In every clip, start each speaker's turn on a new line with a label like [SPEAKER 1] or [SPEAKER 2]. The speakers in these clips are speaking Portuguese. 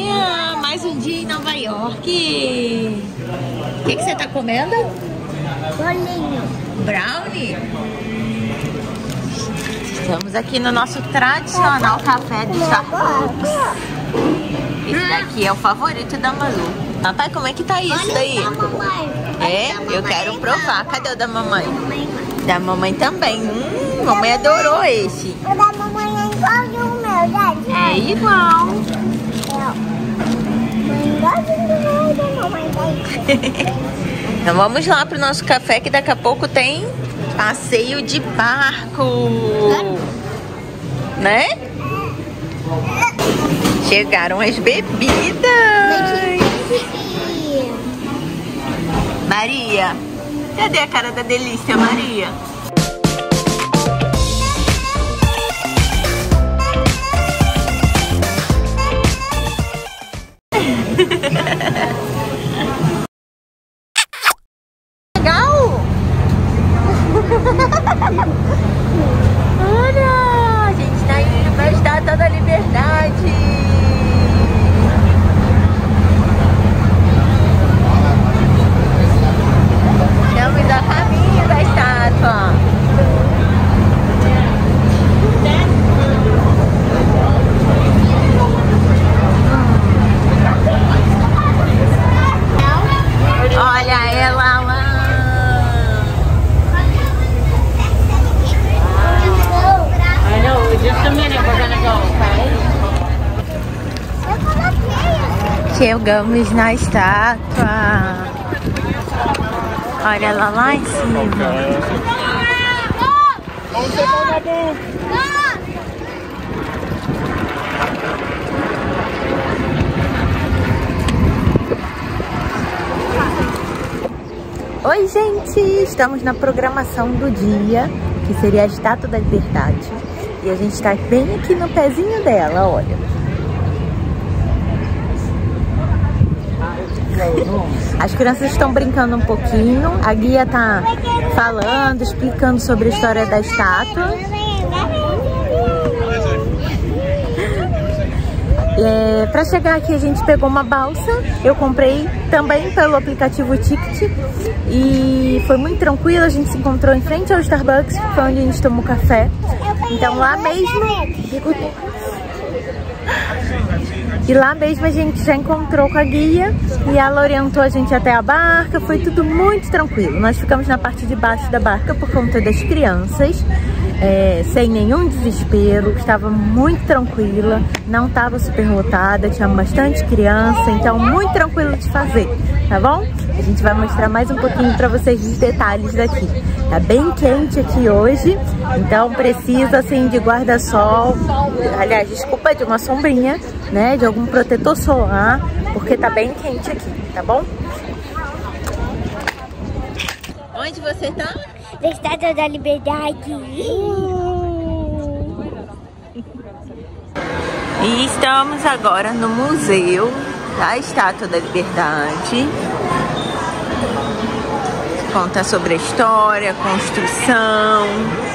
[SPEAKER 1] dia! Mais um dia em Nova York! O que você tá comendo?
[SPEAKER 2] Bolinho.
[SPEAKER 1] Brownie? Estamos aqui no nosso tradicional café do Starbucks. Esse daqui é o favorito da Malu. Papai, como é que tá isso daí? É? Eu quero provar. Cadê o da mamãe? Da mamãe também. Mamãe adorou esse.
[SPEAKER 2] O da mamãe é igual o meu, gente.
[SPEAKER 1] É igual. Então vamos lá pro nosso café, que daqui a pouco tem passeio de barco, né? Chegaram as bebidas. Maria, cadê a cara da delícia, Maria? Legal! Olha, a gente tá indo pra Estátua da Liberdade. Estamos a caminho da estátua. Olha ela lá.
[SPEAKER 3] I know, just a minute, we're gonna go, okay?
[SPEAKER 1] Chegamos na estátua. Olha ela lá em cima. Oi, gente! Estamos na programação do dia, que seria a Estátua da Liberdade. E a gente está bem aqui no pezinho dela, olha. As crianças estão brincando um pouquinho. A guia tá falando, explicando sobre a história da estátua. Para chegar aqui a gente pegou uma balsa. Eu comprei também pelo aplicativo Ticket e foi muito tranquilo. A gente se encontrou em frente ao Starbucks, que foi onde a gente tomou café. Então lá mesmo a gente já encontrou com a guia e ela orientou a gente até a barca. Foi tudo muito tranquilo. Nós ficamos na parte de baixo da barca por conta das crianças. Sem nenhum desespero, estava muito tranquila, não estava super lotada, tinha bastante criança, então muito tranquilo de fazer, tá bom? A gente vai mostrar mais um pouquinho para vocês os detalhes daqui. Tá bem quente aqui hoje, então precisa assim de guarda-sol, aliás, desculpa, de uma sombrinha, né, de algum protetor solar, porque tá bem quente aqui, tá bom? Onde você tá?
[SPEAKER 2] Da Estátua da Liberdade.
[SPEAKER 1] E estamos agora no Museu da Estátua da Liberdade. Conta sobre a história, a construção.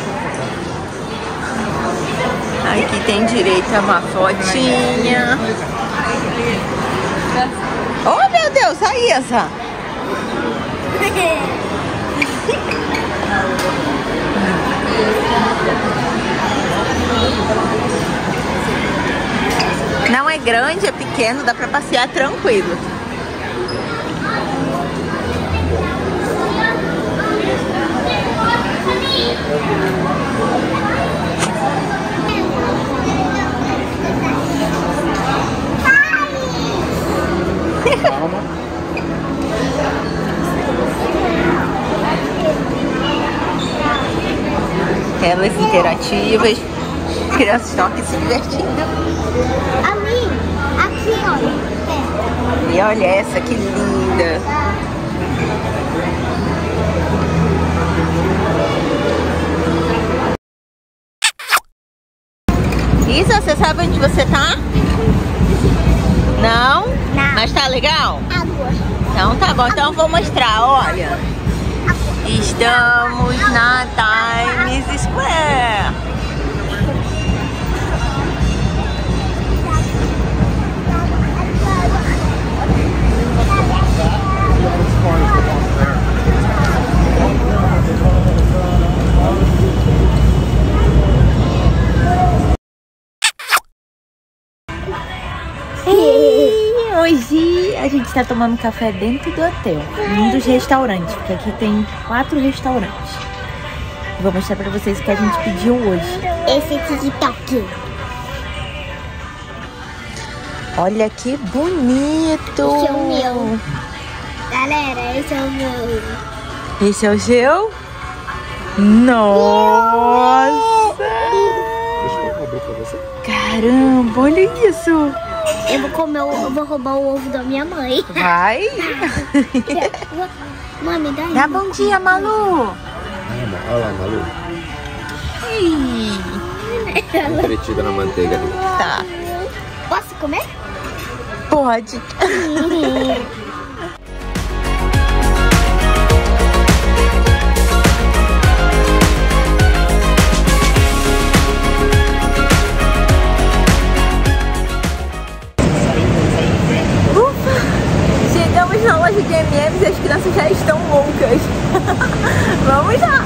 [SPEAKER 1] Aqui tem direito a uma fotinha. Oh, meu Deus, a Isa! Não é grande, é pequeno, dá pra passear tranquilo. Telas interativas. As crianças estão aqui se divertindo.
[SPEAKER 2] Ali, aqui, olha.
[SPEAKER 1] E olha essa, que linda. Isa, você sabe onde você tá? Não?
[SPEAKER 2] Não.
[SPEAKER 1] Mas tá legal?
[SPEAKER 2] Água.
[SPEAKER 1] Então tá bom, então eu vou mostrar, olha. Estamos na Times Square. hoje a gente tá tomando café dentro do hotel, em um dos restaurantes, porque aqui tem 4 restaurantes. Vou mostrar pra vocês o que a gente pediu hoje.
[SPEAKER 2] Esse é TikTok.
[SPEAKER 1] Olha que bonito!
[SPEAKER 2] Esse é o meu. Galera, esse é o meu.
[SPEAKER 1] Esse é o seu? Nossa!
[SPEAKER 4] Deixa eu abrir pra você.
[SPEAKER 1] Caramba, olha isso!
[SPEAKER 2] Eu vou roubar o ovo da minha mãe.
[SPEAKER 1] Vai!
[SPEAKER 2] Mãe, dá aí.
[SPEAKER 1] Dá bom dia, Malu!
[SPEAKER 4] Olha lá, Malu.
[SPEAKER 1] Ih,
[SPEAKER 4] Entretida na manteiga ali.
[SPEAKER 1] tá.
[SPEAKER 2] Posso comer?
[SPEAKER 1] Pode. Chegamos na loja de M&M's e as crianças já estão loucas. Vamos lá.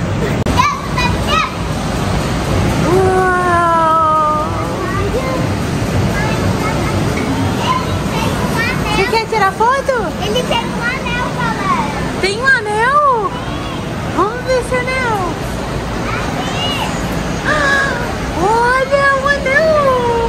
[SPEAKER 1] Uau. Você quer tirar foto?
[SPEAKER 2] Ele tem um anel, galera.
[SPEAKER 1] Tem um anel? Vamos ver esse anel. Olha o anel.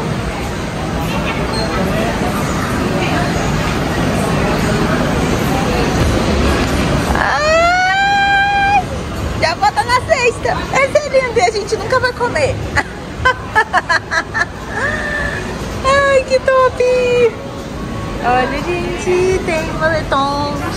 [SPEAKER 1] Ai, já bota na cesta. Esse é lindo e a gente nunca vai comer. Ai, que top. Olha, gente, tem moletons.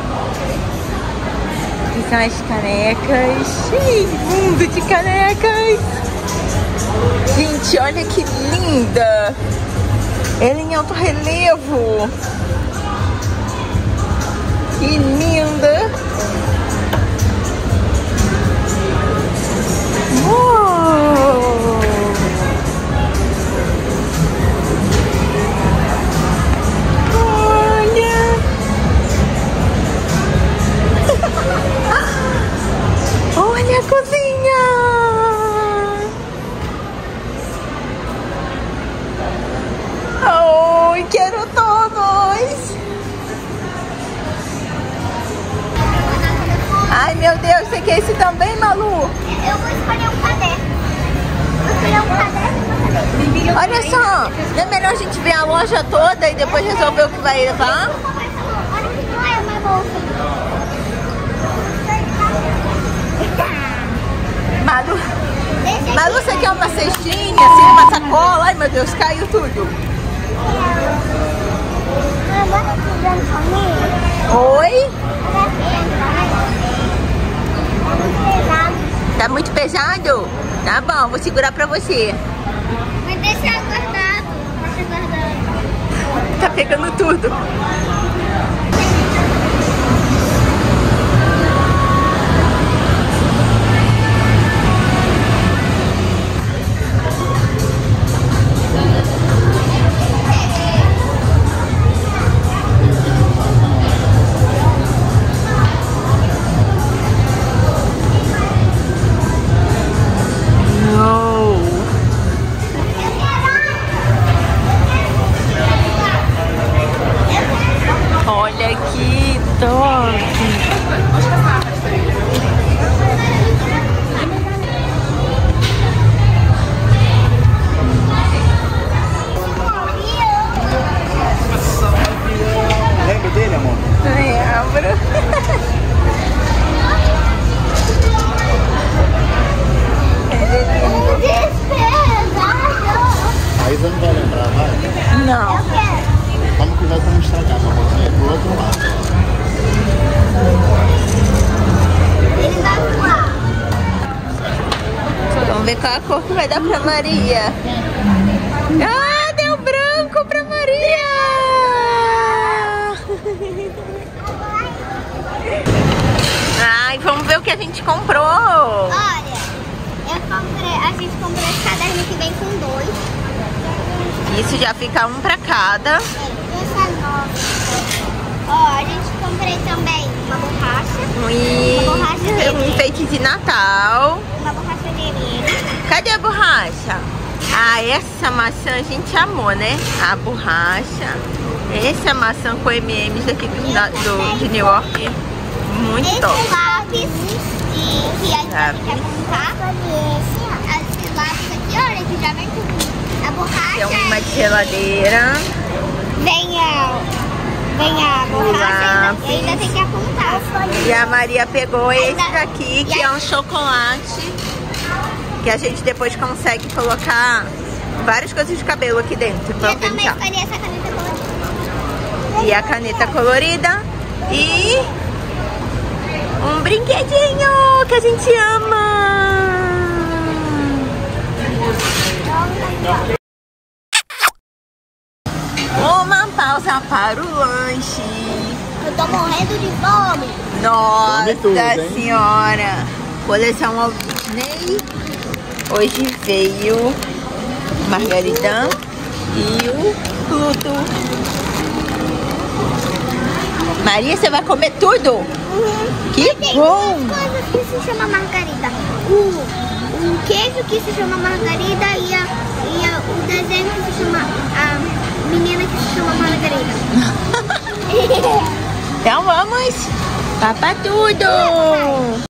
[SPEAKER 1] Aqui são as canecas. Ih, mundo de canecas. Gente, olha que linda. Ela em alto relevo. Que linda. Uou. Olha a cozinha! Ai, quero todos! Ai, meu Deus, você quer esse também, Malu?
[SPEAKER 2] Eu vou escolher um caderno. Vou escolher um caderno e um caderno.
[SPEAKER 1] Olha só, não é melhor a gente ver a loja toda e depois resolver o que vai levar?
[SPEAKER 2] Olha que não é uma bolsa.
[SPEAKER 1] Malu, você quer uma cestinha, assim, uma sacola? Ai, meu Deus, caiu tudo.
[SPEAKER 2] Bota tudo comigo.
[SPEAKER 1] Oi?
[SPEAKER 2] Tá muito pesado.
[SPEAKER 1] Tá muito pesado? Tá bom, vou segurar pra você.
[SPEAKER 2] Mas deixa guardado. Deixa guardado.
[SPEAKER 1] Tá pegando tudo. Olha que top!
[SPEAKER 4] Lembra dele, amor?
[SPEAKER 1] Lembro.
[SPEAKER 4] Aí você não vai lembrar, vai?
[SPEAKER 1] Não.
[SPEAKER 4] Toma cuidado pra não estragar, a mãozinha é pro outro lado.
[SPEAKER 2] Ele vai voar.
[SPEAKER 1] Vamos ver qual a cor que vai dar pra Maria. Ah, deu branco pra Maria! Ai, vamos ver o que a gente comprou.
[SPEAKER 2] Olha, a gente comprou esse caderno que vem com 2.
[SPEAKER 1] Isso já fica um pra cada.
[SPEAKER 2] Essa é nova. Ó, a gente comprei também uma borracha.
[SPEAKER 1] E
[SPEAKER 2] Uma borracha de
[SPEAKER 1] um enfeite de Natal.
[SPEAKER 2] Uma borracha de M&M.
[SPEAKER 1] Cadê a borracha? Ah, essa maçã a gente amou, né? A borracha. É Essa maçã com M&M's daqui de New York. Muito top.
[SPEAKER 2] Esse lápis que a gente quer montar. Esse lápis aqui, olha, que já vem com a borracha.
[SPEAKER 1] Tem uma de geladeira.
[SPEAKER 2] Vem a borracha e ainda tem que apontar.
[SPEAKER 1] E a Maria pegou esse daqui, que é um chocolate. Que a gente depois consegue colocar várias coisas de cabelo aqui dentro.
[SPEAKER 2] Eu também escolhi essa caneta colorida.
[SPEAKER 1] E a caneta colorida. E um brinquedinho que a gente ama. Uma pausa para o lanche.
[SPEAKER 2] Eu tô morrendo de fome.
[SPEAKER 1] Nossa
[SPEAKER 4] tudo,
[SPEAKER 1] senhora. Coleção Walt Disney. Hoje veio Margarida e o Pluto. Maria, você vai comer tudo? Que
[SPEAKER 2] Tem
[SPEAKER 1] bom!
[SPEAKER 2] duas coisas que se chama margarida. O queijo que se chama margarida e o desenho que se chama... A menina que se chama Margarida.
[SPEAKER 1] Então vamos papar tudo!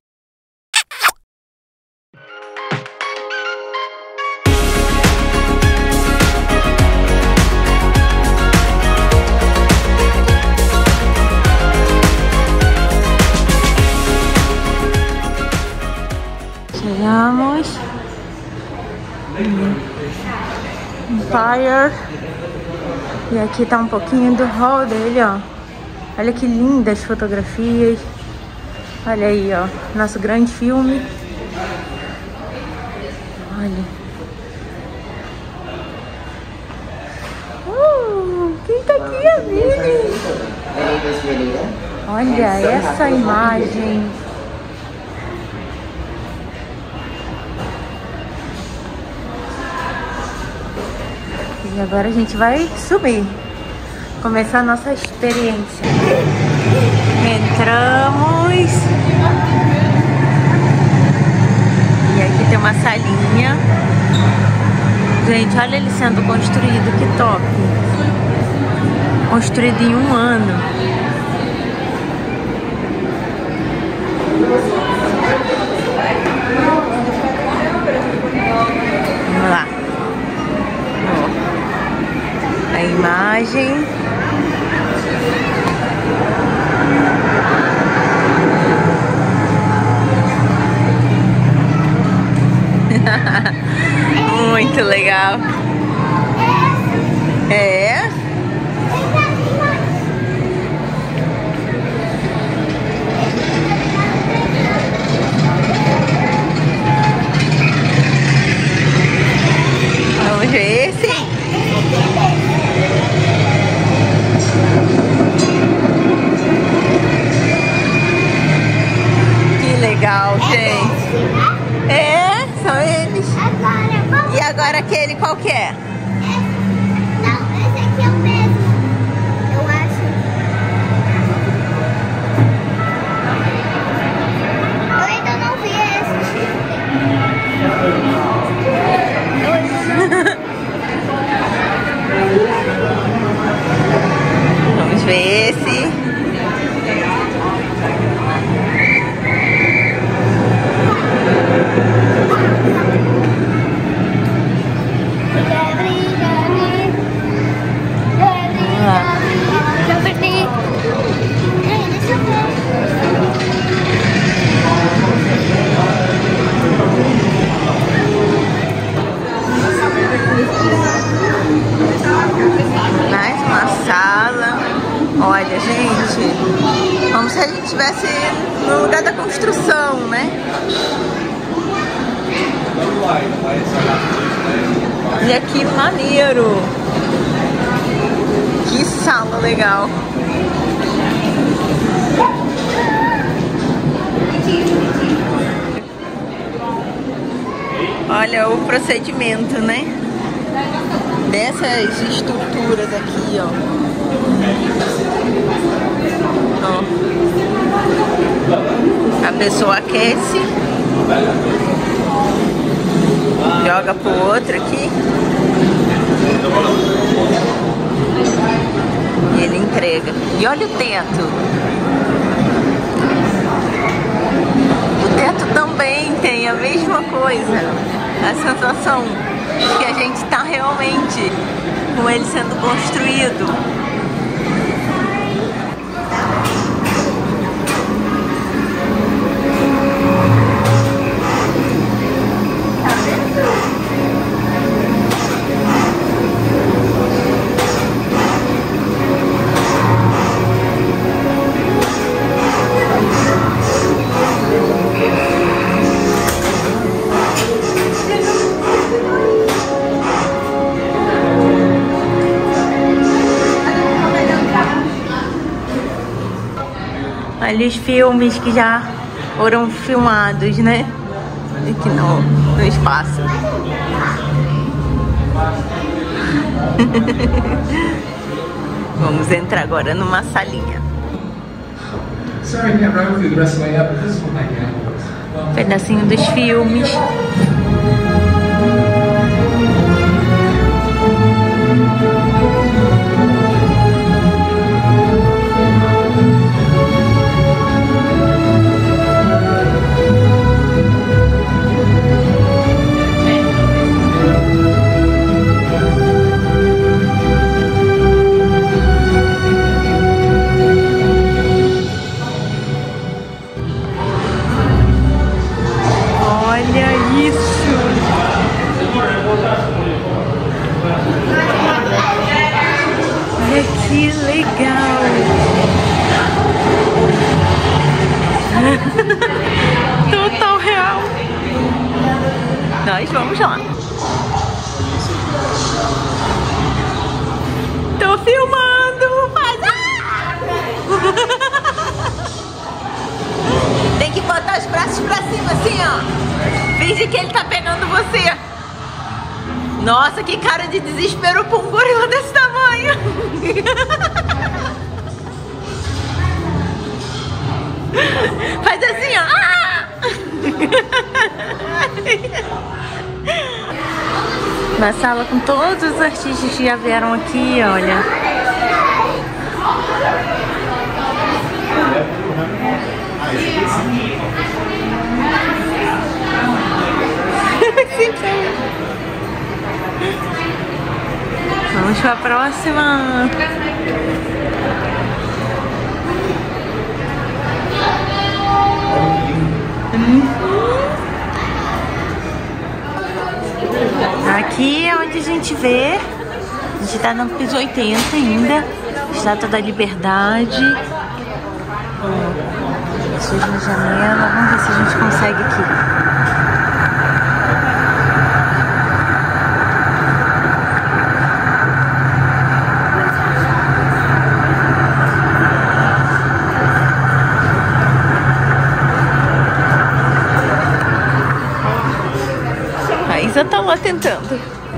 [SPEAKER 1] Chegamos. Empire. E aqui tá um pouquinho do hall dele, ó. Olha que lindas fotografias. Olha aí, ó. Nosso grande filme. Olha. Quem tá aqui, a Vini? Olha essa imagem. E agora a gente vai subir, começar a nossa experiência. Entramos. E aqui tem uma salinha. Gente, olha ele sendo construído, que top. Construído em 1 ano. Vamos lá. A imagem. Muito legal. É? Vamos ver esse. Legal, gente. É, são eles. E agora aquele qual que é?
[SPEAKER 2] Não, esse aqui é o mesmo. Eu acho. Eu ainda não vi esse.
[SPEAKER 1] Vamos ver esse.
[SPEAKER 2] Já perdi. Deixa eu ver.
[SPEAKER 1] Mais uma sala. Olha, gente, como se a gente estivesse no lugar da construção, né? Olha que maneiro. Que sala legal. Olha o procedimento, né? Dessas estruturas aqui, ó. Ó. A pessoa aquece, joga pro outro aqui e ele entrega. E olha o teto. O teto também tem a mesma coisa. A sensação de que a gente está realmente com ele sendo construído. Ali os filmes que já foram filmados, né? Aqui no espaço. Vamos entrar agora numa salinha. Pedacinho dos filmes. Que legal! Total real! Nós vamos lá! Tô filmando! Tem que botar os braços pra cima assim, ó! Finge que ele tá pegando você! Nossa, que cara de desespero pra um gorila desse tamanho! Faz assim, ó! Uma sala com todos os artistas que já vieram aqui, olha. Vamos para a próxima. Aqui é onde a gente vê. A gente tá no piso 80 ainda. Estátua da Liberdade. Pessoas na janela. Vamos ver se a gente consegue aqui. Isa tá lá tentando.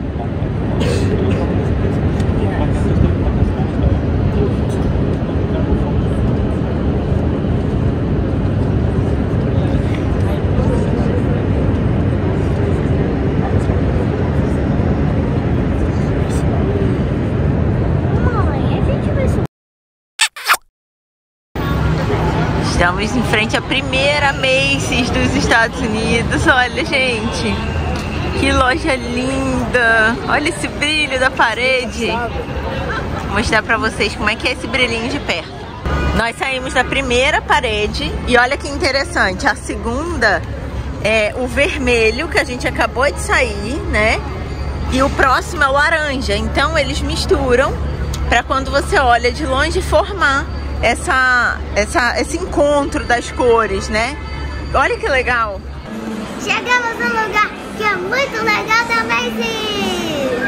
[SPEAKER 1] Estamos em frente à primeira Macy's dos Estados Unidos. Olha, gente. Que loja linda! Olha esse brilho da parede. Vou mostrar pra vocês como é que é esse brilhinho de perto. Nós saímos da primeira parede e olha que interessante. A segunda é o vermelho que a gente acabou de sair, né? E o próximo é o laranja. Então eles misturam pra quando você olha de longe formar esse encontro das cores, né? Olha que legal!
[SPEAKER 2] Chegamos num lugar que é muito legal da Macy's!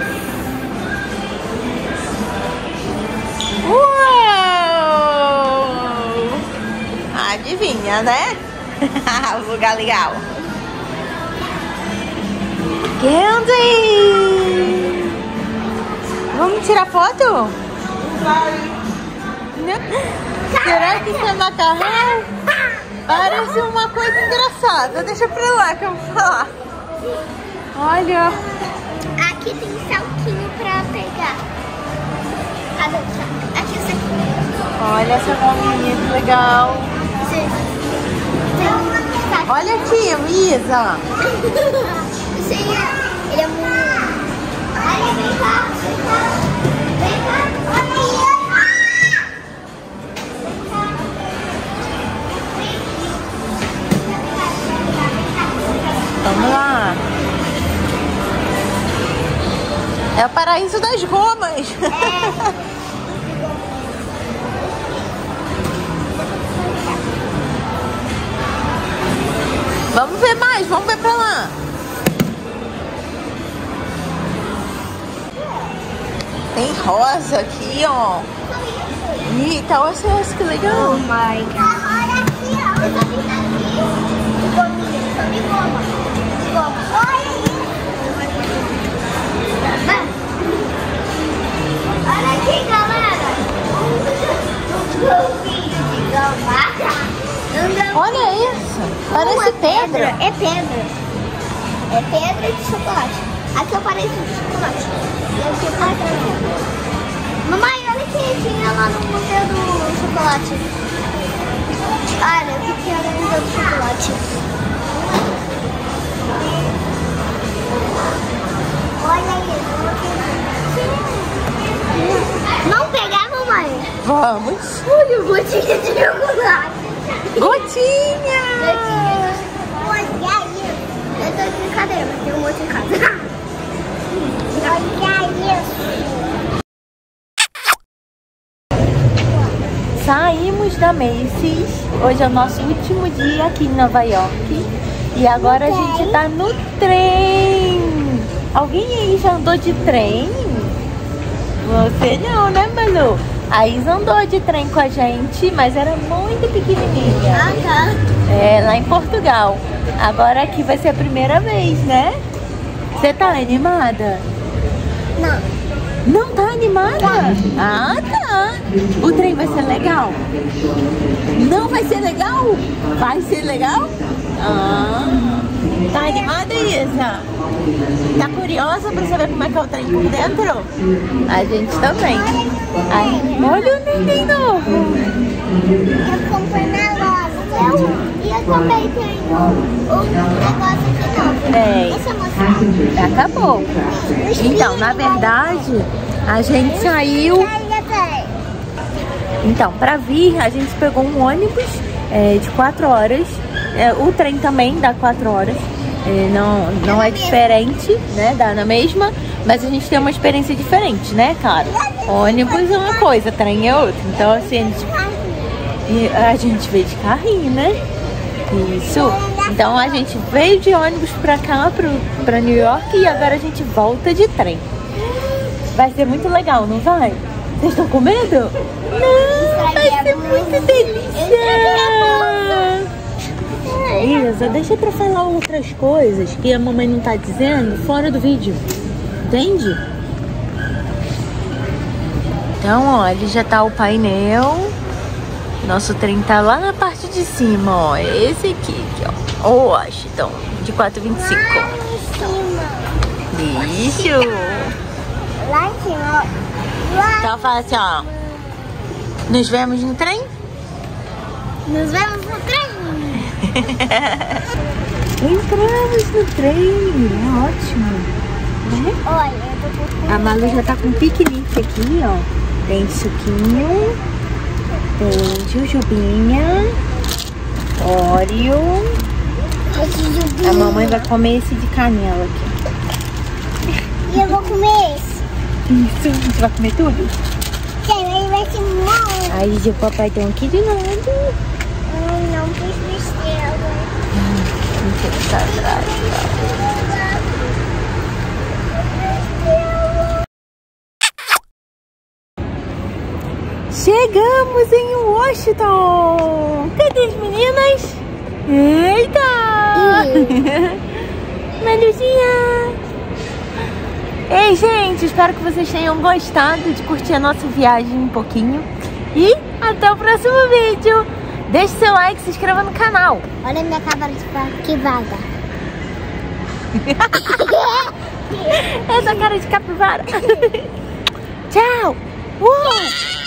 [SPEAKER 1] Uou! Adivinha, né? Lugar legal. Candy! Vamos tirar foto? Será que isso é macarrão? Parece uma coisa engraçada. Deixa pra lá que eu vou falar. Olha.
[SPEAKER 2] Aqui tem salquinho pra pegar. Aqui o saquinho.
[SPEAKER 1] Olha essa bolinha que legal. Olha aqui, Luísa.
[SPEAKER 2] Ele é muito... Olha, vem cá. Vem cá. Olha aí.
[SPEAKER 1] Vamos lá. É o paraíso das gomas. Vamos ver mais, vamos ver pra lá. Tem rosa aqui, ó. Eita, olha essa que legal.
[SPEAKER 2] Oh my God. Olha aqui, ó. Eu tô pintando aqui. Gominha, só de goma. Olha isso. Olha aqui, galera. Golfinho de goma.
[SPEAKER 1] Olha isso. Parece pedra.
[SPEAKER 2] É pedra. É pedra de chocolate. Aqui eu pareço de chocolate. E aqui é pedra. Mamãe, olha que tinha lá no museu do chocolate. Olha, o que tinha no museu do chocolate. Olha isso. Vamos pegar, mamãe?
[SPEAKER 1] Vamos.
[SPEAKER 2] Olha, gotinha de chocolate.
[SPEAKER 1] Gotinha.
[SPEAKER 2] Olha isso. Eu tô de brincadeira, mas tem um monte em casa. Olha isso.
[SPEAKER 1] Saímos da Macy's. Hoje é o nosso último dia aqui em Nova York. E agora a gente tá no trem. Alguém aí já andou de trem? Você não, né, Malu? A Isa andou de trem com a gente, mas era muito pequenininha.
[SPEAKER 2] Ah, tá.
[SPEAKER 1] É, lá em Portugal. Agora aqui vai ser a primeira vez, né? Você tá animada?
[SPEAKER 2] Não.
[SPEAKER 1] Não tá animada? Ah, tá. O trem vai ser legal? Não vai ser legal? Vai ser legal? Ah. Tá animada, Isa? Tá curiosa pra saber como é que é o trem por dentro? A gente também. Ai, olha o neném novo.
[SPEAKER 2] Eu comprei na loja. E eu também tenho um negócio aqui novo.
[SPEAKER 1] Tem.
[SPEAKER 2] Deixa eu mostrar.
[SPEAKER 1] Daqui a pouco. Então, na verdade, a gente saiu... Então, pra vir, a gente pegou um ônibus de 4 horas. O trem também dá 4 horas. Não é diferente, né? Dá na mesma, mas a gente tem uma experiência diferente, né, cara? Ônibus é uma coisa, trem é outra. Então, assim, a gente veio de carrinho, né? Isso. Então, a gente veio de ônibus pra cá, pra New York, e agora a gente volta de trem. Vai ser muito legal, não vai? Vocês estão com medo? Não, vai ser muito delícia! Isa, deixa pra falar outras coisas que a mamãe não tá dizendo fora do vídeo. Entende? Então, olha, já tá o painel. Nosso trem tá lá na parte de cima, ó. Esse aqui, ó. Washington, de 4h25.
[SPEAKER 2] Lá em cima.
[SPEAKER 1] Isso!
[SPEAKER 2] Lá em cima. Lá.
[SPEAKER 1] Então fala assim, ó. Nos vemos no trem?
[SPEAKER 2] Nos vemos no trem.
[SPEAKER 1] Entramos no trem, é ótimo, né?
[SPEAKER 2] Olha, eu tô com...
[SPEAKER 1] A Malu já tá com piquenique aqui, ó. Tem suquinho, tem jujubinha, Oreo. A mamãe vai comer esse de canela aqui.
[SPEAKER 2] E eu vou comer esse.
[SPEAKER 1] Isso, você vai comer tudo?
[SPEAKER 2] Sim, ele vai ser muito.
[SPEAKER 1] Aí o papai tem aqui de lado.
[SPEAKER 2] Não quis besteira.
[SPEAKER 1] Mentira, tá atrás, Chegamos em Washington! Cadê as meninas? Eita! Maluzinha! Ei, gente, espero que vocês tenham gostado de curtir a nossa viagem um pouquinho. E até o próximo vídeo! Deixe seu like e se inscreva no canal.
[SPEAKER 2] Olha a minha cabra de que vaga.
[SPEAKER 1] Essa cara de capivara. Tchau!